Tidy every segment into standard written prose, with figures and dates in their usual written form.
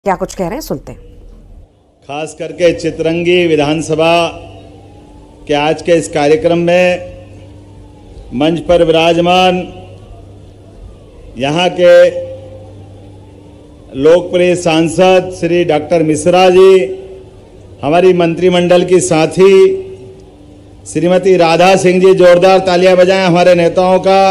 क्या कुछ कह रहे हैं, सुनते हैं। खास करके चितरंगी विधानसभा के आज के इस कार्यक्रम में मंच पर विराजमान यहाँ के लोकप्रिय सांसद श्री डॉक्टर मिश्रा जी, हमारी मंत्रिमंडल की साथी श्रीमती राधा सिंह जी, जोरदार तालियां बजाएं हमारे नेताओं का।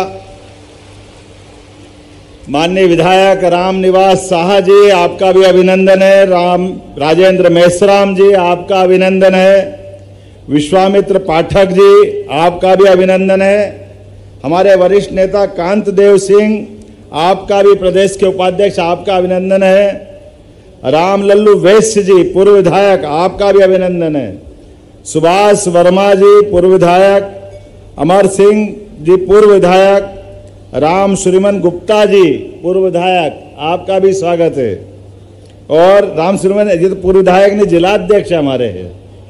माननीय विधायक राम निवास साहा जी, आपका भी अभिनंदन है। राजेंद्र मेश्राम जी, आपका अभिनंदन है। विश्वामित्र पाठक जी, आपका भी अभिनंदन है। हमारे वरिष्ठ नेता कांत देव सिंह, आपका भी प्रदेश के उपाध्यक्ष, आपका अभिनंदन है। राम लल्लू वैश्य जी, पूर्व विधायक, आपका भी अभिनंदन है। सुभाष वर्मा जी, पूर्व विधायक। अमर सिंह जी, पूर्व विधायक। राम सुरिमन गुप्ता जी, पूर्व विधायक, आपका भी स्वागत है। और राम सुरिमन जी तो पूर्व विधायक ने जिलाध्यक्ष हमारे हैं।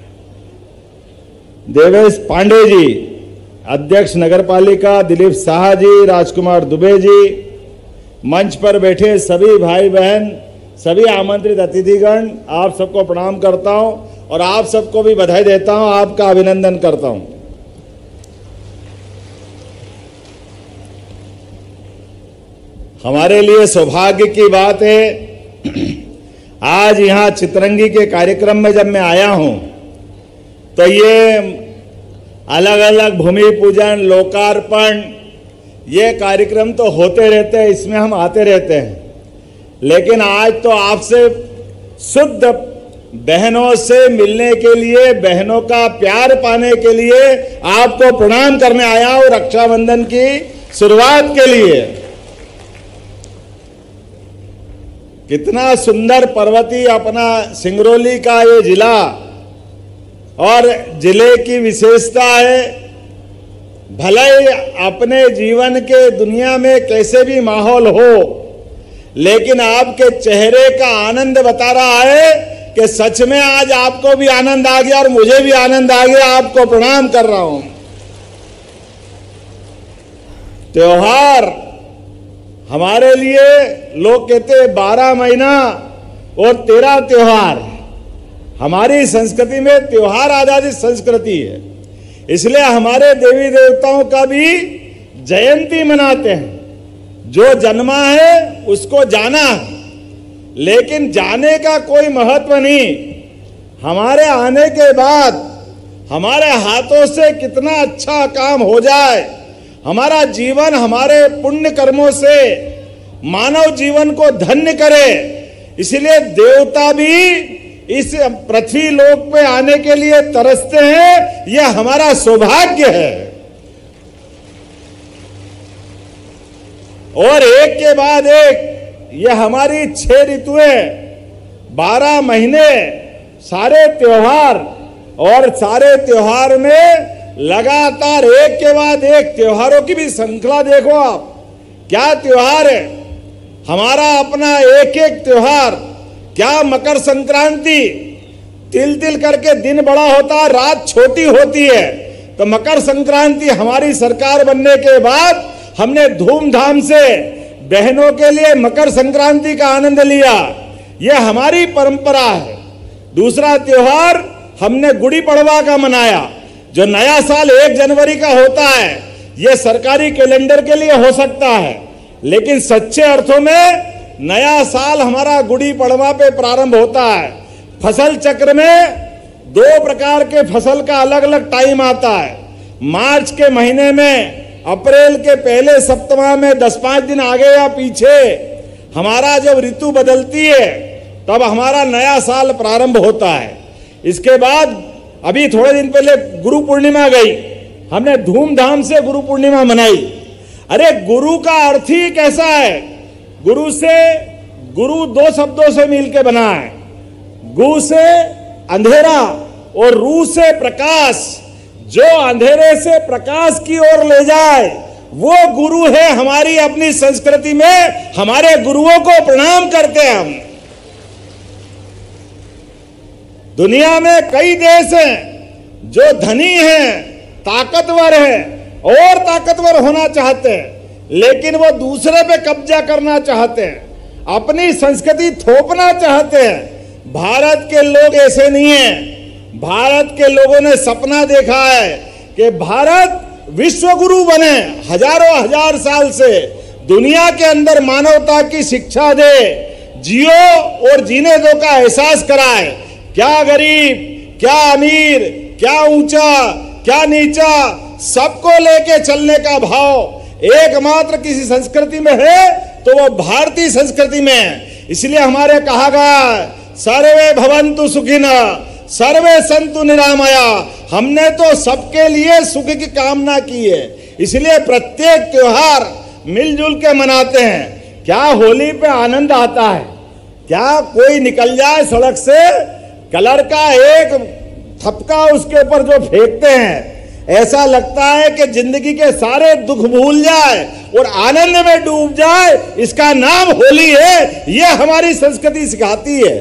देवेश पांडे जी, अध्यक्ष नगरपालिका। दिलीप साहा जी, राजकुमार दुबे जी, मंच पर बैठे सभी भाई बहन, सभी आमंत्रित अतिथिगण, आप सबको प्रणाम करता हूं और आप सबको भी बधाई देता हूं, आपका अभिनंदन करता हूं। हमारे लिए सौभाग्य की बात है, आज यहाँ चितरंगी के कार्यक्रम में जब मैं आया हूँ तो ये अलग अलग भूमि पूजन, लोकार्पण, ये कार्यक्रम तो होते रहते हैं, इसमें हम आते रहते हैं, लेकिन आज तो आपसे शुद्ध बहनों से मिलने के लिए, बहनों का प्यार पाने के लिए आपको प्रणाम करने आया हूँ, रक्षाबंधन की शुरुआत के लिए। कितना सुंदर पर्वतीय अपना सिंगरौली का ये जिला, और जिले की विशेषता है, भले ही अपने जीवन के दुनिया में कैसे भी माहौल हो, लेकिन आपके चेहरे का आनंद बता रहा है कि सच में आज आपको भी आनंद आ गया और मुझे भी आनंद आ गया। आपको प्रणाम कर रहा हूं। त्योहार हमारे लिए, लोग कहते हैं 12 महीना और 13 त्योहार। हमारी संस्कृति में त्योहार आधारित संस्कृति है, इसलिए हमारे देवी देवताओं का भी जयंती मनाते हैं। जो जन्मा है उसको जाना है, लेकिन जाने का कोई महत्व नहीं, हमारे आने के बाद हमारे हाथों से कितना अच्छा काम हो जाए, हमारा जीवन हमारे पुण्य कर्मों से मानव जीवन को धन्य करे। इसलिए देवता भी इस पृथ्वी लोक पे आने के लिए तरसते हैं, यह हमारा सौभाग्य है। और एक के बाद एक यह हमारी 6 ऋतुएं, 12 महीने, सारे त्योहार, और सारे त्योहार में लगातार एक के बाद एक त्योहारों की भी श्रृंखला देखो आप, क्या त्योहार है हमारा अपना। एक एक त्योहार, क्या मकर संक्रांति, तिल तिल करके दिन बड़ा होता है, रात छोटी होती है। तो मकर संक्रांति हमारी सरकार बनने के बाद हमने धूमधाम से बहनों के लिए मकर संक्रांति का आनंद लिया, यह हमारी परंपरा है। दूसरा त्योहार हमने गुड़ी पड़वा का मनाया, जो नया साल 1 जनवरी का होता है। यह सरकारी कैलेंडर के लिए हो सकता है, लेकिन सच्चे अर्थों में नया साल हमारा गुड़ी पड़वा पे प्रारंभ होता है। फसल चक्र में 2 प्रकार के फसल का अलग अलग टाइम आता है। मार्च के महीने में, अप्रैल के पहले सप्ताह में 10-5 दिन आगे या पीछे हमारा जब ऋतु बदलती है, तब हमारा नया साल प्रारंभ होता है। इसके बाद अभी थोड़े दिन पहले गुरु पूर्णिमा गई, हमने धूमधाम से गुरु पूर्णिमा मनाई। अरे गुरु का अर्थ ही कैसा है, गुरु 2 शब्दों से मिलकर बना है। गु से अंधेरा और रू से प्रकाश, जो अंधेरे से प्रकाश की ओर ले जाए वो गुरु है। हमारी अपनी संस्कृति में हमारे गुरुओं को प्रणाम करते हैं हम। दुनिया में कई देश हैं जो धनी हैं, ताकतवर हैं और ताकतवर होना चाहते हैं, लेकिन वो दूसरे पे कब्जा करना चाहते हैं। अपनी संस्कृति थोपना चाहते हैं। भारत के लोग ऐसे नहीं हैं। भारत के लोगों ने सपना देखा है कि भारत विश्व गुरु बने, हजारों हजार साल से दुनिया के अंदर मानवता की शिक्षा दे, जियो और जीने दो का एहसास कराए। क्या गरीब, क्या अमीर, क्या ऊंचा, क्या नीचा, सबको लेके चलने का भाव एकमात्र किसी संस्कृति में है तो वो भारतीय संस्कृति में है। इसलिए हमारे कहा गया सर्वे भवन्तु सुखिनः सर्वे सन्तु निरामया। हमने तो सबके लिए सुख की कामना की है, इसलिए प्रत्येक त्योहार मिलजुल के मनाते हैं। क्या होली पे आनंद आता है? क्या कोई निकल जाए सड़क से, कलर का एक थपका उसके ऊपर जो फेंकते हैं, ऐसा लगता है कि जिंदगी के सारे दुख भूल जाए और आनंद में डूब जाए। इसका नाम होली है, ये हमारी संस्कृति सिखाती है।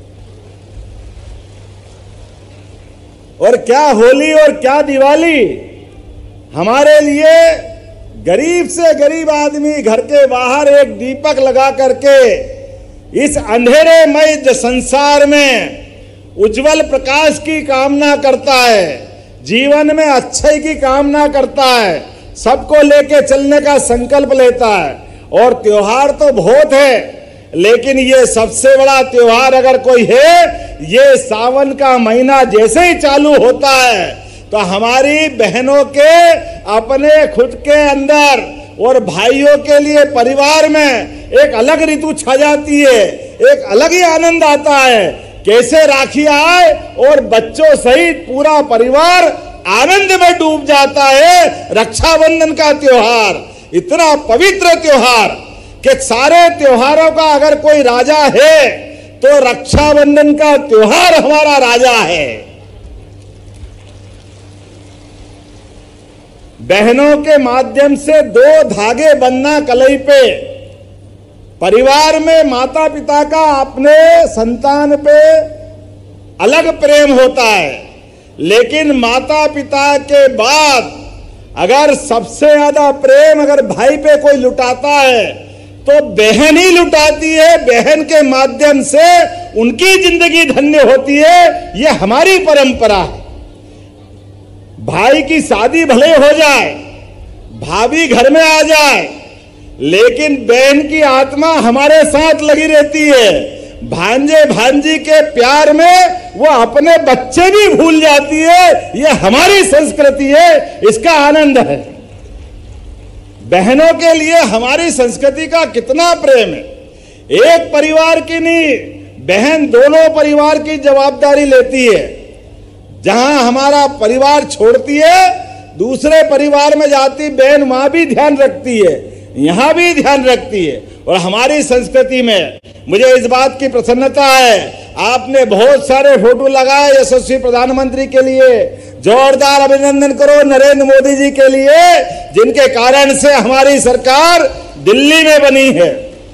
और क्या होली और क्या दिवाली, हमारे लिए गरीब से गरीब आदमी घर के बाहर एक दीपक लगा करके इस अंधेरेमय संसार में उज्जवल प्रकाश की कामना करता है, जीवन में अच्छाई की कामना करता है, सबको लेके चलने का संकल्प लेता है। और त्योहार तो बहुत है, लेकिन ये सबसे बड़ा त्योहार अगर कोई है, ये सावन का महीना जैसे ही चालू होता है तो हमारी बहनों के अपने खुद के अंदर और भाइयों के लिए परिवार में एक अलग ऋतु छा जाती है, एक अलग ही आनंद आता है। कैसे राखी आए और बच्चों सहित पूरा परिवार आनंद में डूब जाता है। रक्षाबंधन का त्योहार इतना पवित्र त्योहार कि सारे त्योहारों का अगर कोई राजा है तो रक्षाबंधन का त्योहार हमारा राजा है। बहनों के माध्यम से दो धागे बंधना कलाई पे। परिवार में माता पिता का अपने संतान पे अलग प्रेम होता है, लेकिन माता पिता के बाद अगर सबसे ज्यादा प्रेम अगर भाई पे कोई लुटाता है तो बहन ही लुटाती है। बहन के माध्यम से उनकी जिंदगी धन्य होती है। ये हमारी परंपरा है। भाई की शादी भले हो जाए, भाभी घर में आ जाए, लेकिन बहन की आत्मा हमारे साथ लगी रहती है। भांजे भांजी के प्यार में वो अपने बच्चे भी भूल जाती है। ये हमारी संस्कृति है, इसका आनंद है। बहनों के लिए हमारी संस्कृति का कितना प्रेम है। एक परिवार की नहीं, बहन दोनों परिवार की जवाबदारी लेती है। जहां हमारा परिवार छोड़ती है, दूसरे परिवार में जाती बहन वहां भी ध्यान रखती है, यहां भी ध्यान रखती है। और हमारी संस्कृति में मुझे इस बात की प्रसन्नता है, आपने बहुत सारे फोटो लगाए यशस्वी प्रधानमंत्री के लिए। जोरदार अभिनंदन करो नरेंद्र मोदी जी के लिए, जिनके कारण से हमारी सरकार दिल्ली में बनी है।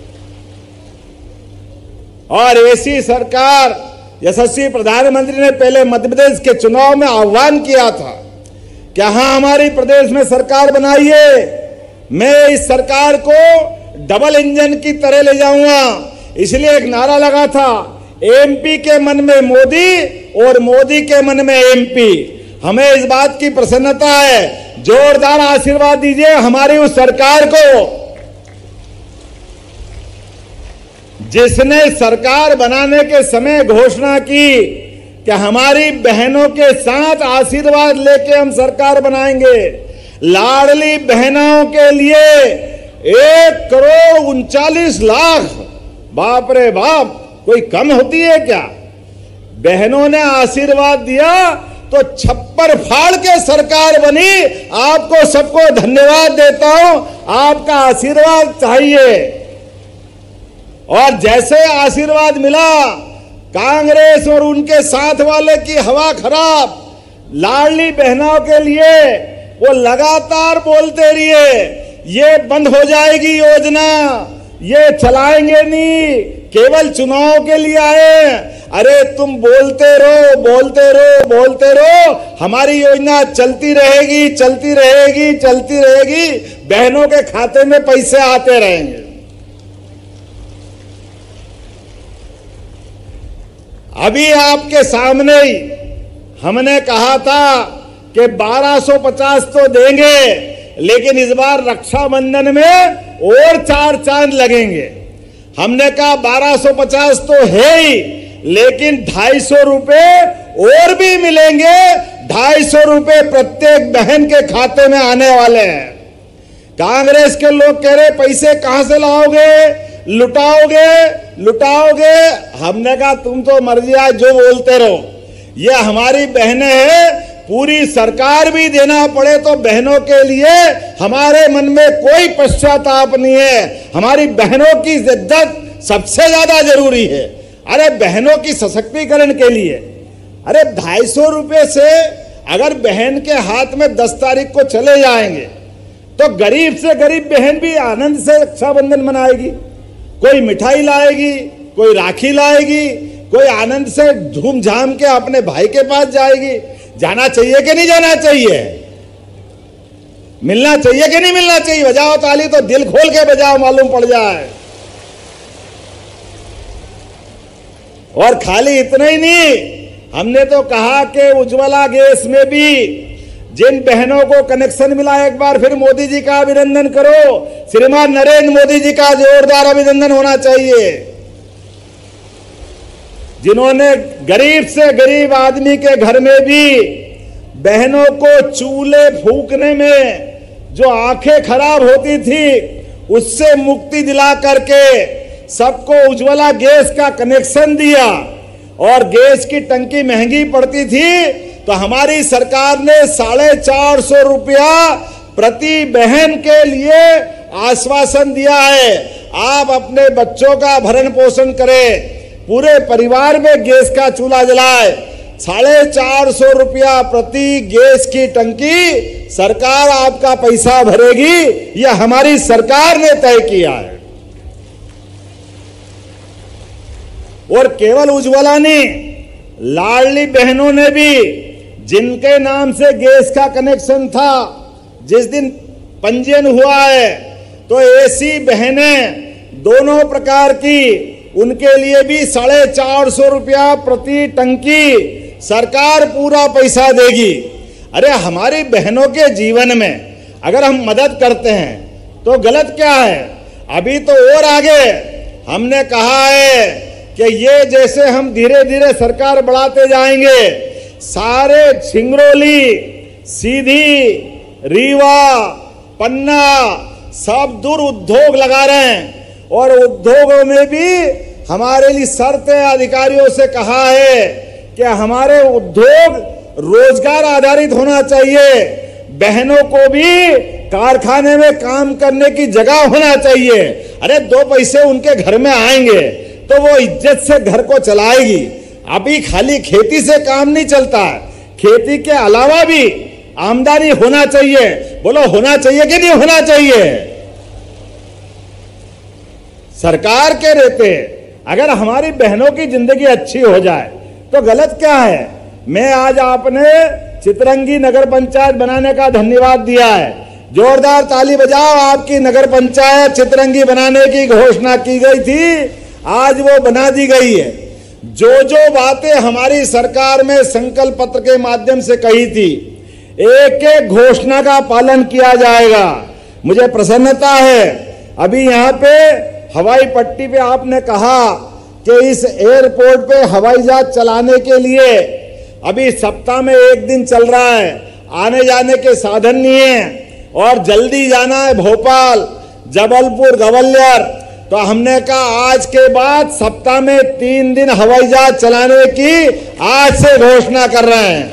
और ऐसी सरकार यशस्वी प्रधानमंत्री ने पहले मध्य प्रदेश के चुनाव में आह्वान किया था कि हाँ हमारी प्रदेश में सरकार बनाइए, मैं इस सरकार को डबल इंजन की तरह ले जाऊंगा। इसलिए एक नारा लगा था, एमपी के मन में मोदी और मोदी के मन में एमपी। हमें इस बात की प्रसन्नता है, जोरदार आशीर्वाद दीजिए हमारी उस सरकार को जिसने सरकार बनाने के समय घोषणा की कि हमारी बहनों के साथ आशीर्वाद लेके हम सरकार बनाएंगे। लाडली बहनों के लिए 1,39,00,000, बाप रे बाप, कोई कम होती है क्या? बहनों ने आशीर्वाद दिया तो छप्पर फाड़ के सरकार बनी। आपको सबको धन्यवाद देता हूं, आपका आशीर्वाद चाहिए। और जैसे आशीर्वाद मिला, कांग्रेस और उनके साथ वाले की हवा खराब। लाडली बहनों के लिए वो लगातार बोलते रहिए, ये बंद हो जाएगी योजना, ये चलाएंगे नहीं, केवल चुनाव के लिए आए। अरे तुम बोलते रहो, बोलते रहो, बोलते रहो, हमारी योजना चलती रहेगी, चलती रहेगी, चलती रहेगी। बहनों के खाते में पैसे आते रहेंगे। अभी आपके सामने ही हमने कहा था कि 1250 तो देंगे, लेकिन इस बार रक्षाबंधन में और 4 चांद लगेंगे। हमने कहा 1250 तो है ही, लेकिन 250 रुपए और भी मिलेंगे। 250 रुपए प्रत्येक बहन के खाते में आने वाले हैं। कांग्रेस के लोग कह रहे पैसे कहां से लाओगे, लुटाओगे। हमने कहा तुम तो मर्जी आज जो बोलते रहो, ये हमारी बहनें हैं। पूरी सरकार भी देना पड़े तो बहनों के लिए हमारे मन में कोई पश्चाताप नहीं है। हमारी बहनों की इज्जत सबसे ज्यादा जरूरी है। अरे बहनों की सशक्तिकरण के लिए, अरे 250 रुपए से अगर बहन के हाथ में 10 तारीख को चले जाएंगे तो गरीब से गरीब बहन भी आनंद से रक्षाबंधन मनाएगी। कोई मिठाई लाएगी, कोई राखी लाएगी, कोई आनंद से झूम-झाम के अपने भाई के पास जाएगी। जाना चाहिए कि नहीं जाना चाहिए? मिलना चाहिए कि नहीं मिलना चाहिए? बजाओ ताली तो दिल खोल के बजाओ, मालूम पड़ जाए। और खाली इतना ही नहीं, हमने तो कहा कि उज्ज्वला गैस में भी जिन बहनों को कनेक्शन मिला, एक बार फिर मोदी जी का अभिनंदन करो। श्रीमान नरेंद्र मोदी जी का जोरदार अभिनंदन होना चाहिए, जिन्होंने गरीब से गरीब आदमी के घर में भी बहनों को चूल्हे फूकने में जो आंखें खराब होती थी उससे मुक्ति दिला करके सबको उज्ज्वला गैस का कनेक्शन दिया। और गैस की टंकी महंगी पड़ती थी तो हमारी सरकार ने 450 रुपया प्रति बहन के लिए आश्वासन दिया है। आप अपने बच्चों का भरण पोषण करें, पूरे परिवार में गैस का चूल्हा जलाए। 450 रुपया प्रति गैस की टंकी सरकार आपका पैसा भरेगी, यह हमारी सरकार ने तय किया है। और केवल उज्ज्वला नहीं, लाडली बहनों ने भी, जिनके नाम से गैस का कनेक्शन था, जिस दिन पंजीयन हुआ है तो ऐसी बहनें दोनों प्रकार की, उनके लिए भी 450 रुपया प्रति टंकी सरकार पूरा पैसा देगी। अरे हमारी बहनों के जीवन में अगर हम मदद करते हैं तो गलत क्या है? अभी तो और आगे हमने कहा है कि ये जैसे हम धीरे धीरे सरकार बढ़ाते जाएंगे, सारे सिंगरौली, सीधी, रीवा, पन्ना सब दूर उद्योग लगा रहे हैं। और उद्योगों में भी हमारे लिए शर्त अधिकारियों से कहा है कि हमारे उद्योग रोजगार आधारित होना चाहिए। बहनों को भी कारखाने में काम करने की जगह होना चाहिए। अरे 2 पैसे उनके घर में आएंगे तो वो इज्जत से घर को चलाएगी। अभी खाली खेती से काम नहीं चलता है, खेती के अलावा भी आमदनी होना चाहिए। बोलो होना चाहिए कि नहीं होना चाहिए? सरकार के रहते अगर हमारी बहनों की जिंदगी अच्छी हो जाए तो गलत क्या है? मैं आज आपने चितरंगी नगर पंचायत बनाने का धन्यवाद दिया है। जोरदार ताली बजाओ। आपकी नगर पंचायत चितरंगी बनाने की घोषणा की गई थी, आज वो बना दी गई है। जो जो बातें हमारी सरकार में संकल्प पत्र के माध्यम से कही थी, एक एक घोषणा का पालन किया जाएगा। मुझे प्रसन्नता है, अभी यहाँ पे हवाई पट्टी पे आपने कहा कि इस एयरपोर्ट पे हवाई जहाज चलाने के लिए अभी सप्ताह में 1 दिन चल रहा है, आने जाने के साधन नहीं है और जल्दी जाना है भोपाल, जबलपुर, ग्वालियर। तो हमने कहा आज के बाद सप्ताह में 3 दिन हवाई जहाज चलाने की आज से घोषणा कर रहे हैं।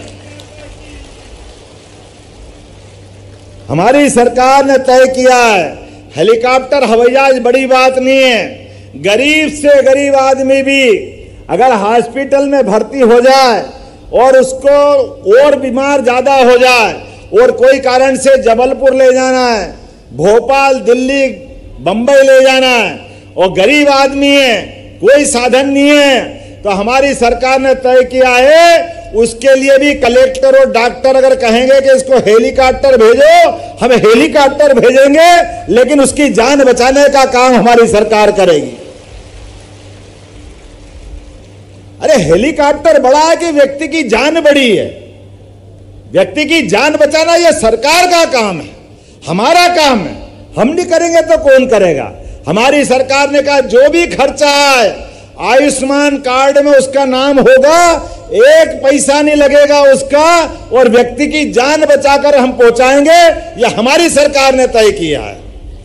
हमारी सरकार ने तय किया है, हेलीकॉप्टर हवाई जहाज बड़ी बात नहीं है। गरीब से गरीब आदमी भी अगर हॉस्पिटल में भर्ती हो जाए और उसको और बीमार ज्यादा हो जाए और कोई कारण से जबलपुर ले जाना है, भोपाल, दिल्ली, बंबई ले जाना है और गरीब आदमी है, कोई साधन नहीं है, तो हमारी सरकार ने तय किया है उसके लिए भी कलेक्टर और डॉक्टर अगर कहेंगे कि इसको हेलीकॉप्टर भेजो, हम हेलीकॉप्टर भेजेंगे, लेकिन उसकी जान बचाने का काम हमारी सरकार करेगी। अरे हेलीकॉप्टर बड़ा है कि व्यक्ति की जान बड़ी है? व्यक्ति की जान बचाना यह सरकार का काम है, हमारा काम है। हम नहीं करेंगे तो कौन करेगा? हमारी सरकार ने कहा जो भी खर्चा है आयुष्मान कार्ड में उसका नाम होगा, 1 पैसा नहीं लगेगा उसका, और व्यक्ति की जान बचाकर हम पहुंचाएंगे। यह हमारी सरकार ने तय किया है।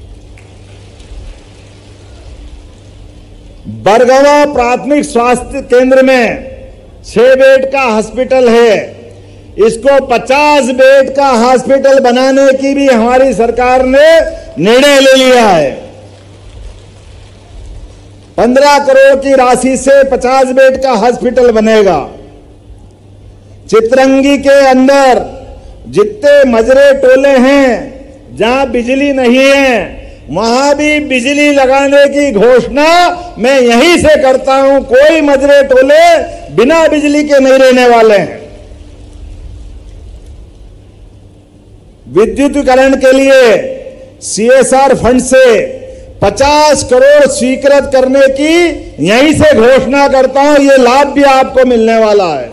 बरगवा प्राथमिक स्वास्थ्य केंद्र में 6 बेड का हॉस्पिटल है, इसको 50 बेड का हॉस्पिटल बनाने की भी हमारी सरकार ने निर्णय ले लिया है। 15 करोड़ की राशि से 50 बेड का हॉस्पिटल बनेगा। चितरंगी के अंदर जितने मजरे टोले हैं जहां बिजली नहीं है, वहां भी बिजली लगाने की घोषणा मैं यहीं से करता हूं। कोई मजरे टोले बिना बिजली के नहीं रहने वाले हैं। विद्युतीकरण के लिए CSR फंड से 50 करोड़ स्वीकृत करने की यहीं से घोषणा करता हूं। यह लाभ भी आपको मिलने वाला है।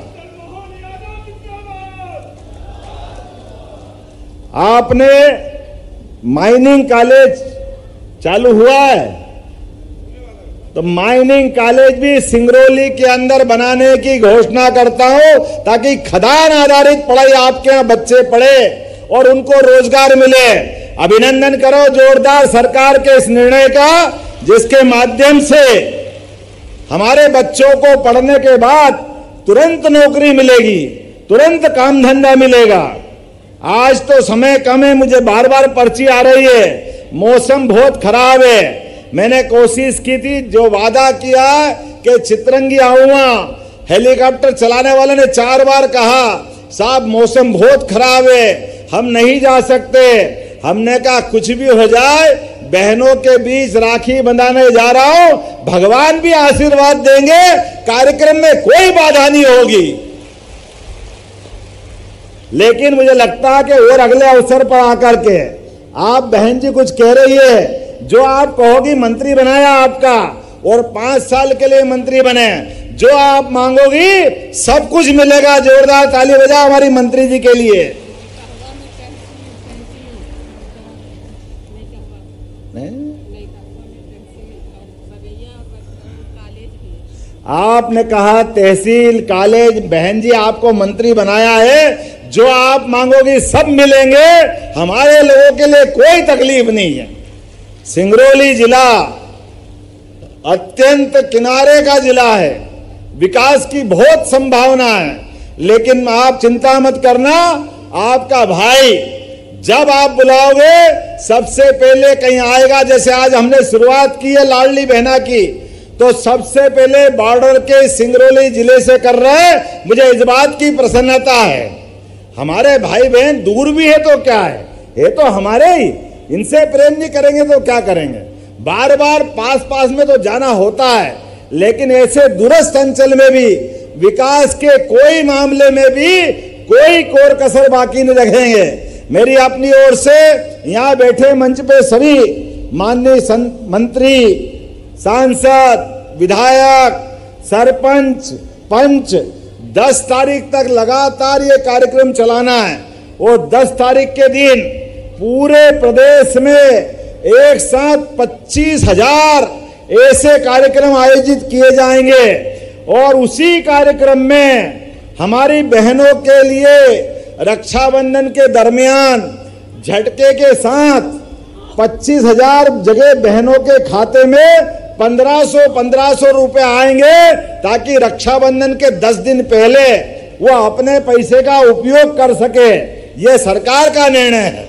आपने माइनिंग कॉलेज चालू हुआ है, तो माइनिंग कॉलेज भी सिंगरौली के अंदर बनाने की घोषणा करता हूं, ताकि खदान आधारित पढ़ाई आपके यहां बच्चे पढ़े और उनको रोजगार मिले। अभिनंदन करो जोरदार सरकार के इस निर्णय का, जिसके माध्यम से हमारे बच्चों को पढ़ने के बाद तुरंत नौकरी मिलेगी, तुरंत काम धंधा मिलेगा। आज तो समय कम है, मुझे बार बार पर्ची आ रही है, मौसम बहुत खराब है। मैंने कोशिश की थी, जो वादा किया कि चितरंगी आऊंगा, हेलीकॉप्टर चलाने वाले ने 4 बार कहा साहब मौसम बहुत खराब है, हम नहीं जा सकते। हमने कहा कुछ भी हो जाए, बहनों के बीच राखी बंधाने जा रहा हूं, भगवान भी आशीर्वाद देंगे, कार्यक्रम में कोई बाधा नहीं होगी। लेकिन मुझे लगता है कि और अगले अवसर पर आकर के आप बहन जी कुछ कह रही है, जो आप कहोगी मंत्री बनाया आपका, और 5 साल के लिए मंत्री बने, जो आप मांगोगी सब कुछ मिलेगा। जोरदार ताली बजाओ हमारी मंत्री जी के लिए। आपने कहा तहसील कॉलेज, बहन जी आपको मंत्री बनाया है, जो आप मांगोगी सब मिलेंगे। हमारे लोगों के लिए कोई तकलीफ नहीं है। सिंगरौली जिला अत्यंत किनारे का जिला है, विकास की बहुत संभावना है, लेकिन आप चिंता मत करना, आपका भाई जब आप बुलाओगे सबसे पहले कहीं आएगा। जैसे आज हमने शुरुआत की है लाडली बहना की, तो सबसे पहले बॉर्डर के सिंगरौली जिले से कर रहे हैं। मुझे इस बात की प्रसन्नता है। हमारे भाई बहन दूर भी है तो क्या है, ये तो हमारे ही, इनसे प्रेम नहीं करेंगे तो क्या करेंगे। बार बार पास में तो जाना होता है, लेकिन ऐसे दूरस्थ अंचल में भी विकास के कोई मामले में भी कोई कोर कसर बाकी नहीं रखेंगे। मेरी अपनी ओर से यहाँ बैठे मंच पे सभी माननीय मंत्री, सांसद, विधायक, सरपंच, पंच 10 तारीख तक लगातार ये कार्यक्रम चलाना है, और 10 तारीख के दिन पूरे प्रदेश में एक साथ 25,000 ऐसे कार्यक्रम आयोजित किए जाएंगे। और उसी कार्यक्रम में हमारी बहनों के लिए रक्षाबंधन के दरमियान झटके के साथ 25,000 जगह बहनों के खाते में 1500 रुपए आएंगे, ताकि रक्षाबंधन के 10 दिन पहले वो अपने पैसे का उपयोग कर सके। ये सरकार का निर्णय है।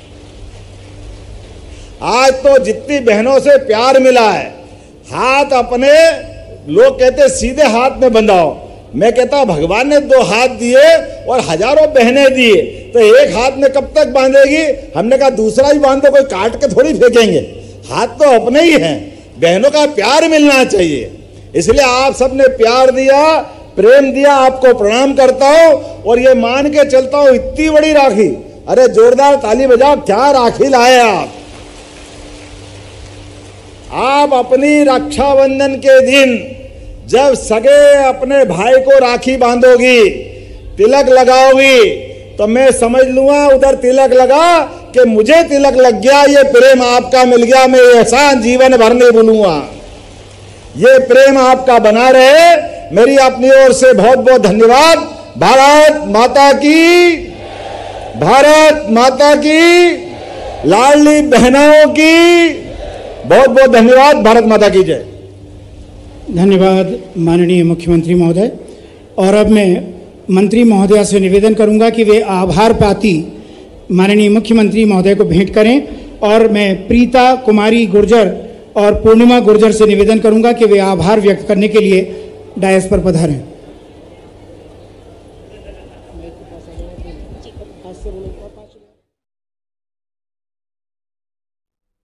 आज तो जितनी बहनों से प्यार मिला है, हाथ अपने लोग कहते सीधे हाथ में बंधाओ, मैं कहता भगवान ने 2 हाथ दिए और हजारों बहनें दिए, तो एक हाथ में कब तक बांधेगी। हमने कहा दूसरा भी बांध दो, कोई काट के थोड़ी फेंकेंगे, हाथ तो अपने ही हैं। बहनों का प्यार मिलना चाहिए, इसलिए आप सबने प्यार दिया, प्रेम दिया, आपको प्रणाम करता हूं। और ये मान के चलता हूं इतनी बड़ी राखी, अरे जोरदार ताली बजाओ, क्या राखी लाए आप अपनी रक्षाबंधन के दिन जब सगे अपने भाई को राखी बांधोगी, तिलक लगाओगी, तो मैं समझ लूंगा उधर तिलक लगा कि मुझे तिलक लग गया, ये प्रेम आपका मिल गया, मैं एहसान जीवन भर नहीं भूलूंगा। ये प्रेम आपका बना रहे। मेरी अपनी ओर से बहुत बहुत धन्यवाद। भारत माता की, भारत माता की, लाडली बहनों की बहुत बहुत धन्यवाद। भारत माता की जय। धन्यवाद माननीय मुख्यमंत्री महोदय। और अब मैं मंत्री महोदया से निवेदन करूंगा कि वे आभार पाती माननीय मुख्यमंत्री महोदय को भेंट करें। और मैं प्रीता कुमारी गुर्जर और पूर्णिमा गुर्जर से निवेदन करूंगा कि वे आभार व्यक्त करने के लिए डायस पर पधारें।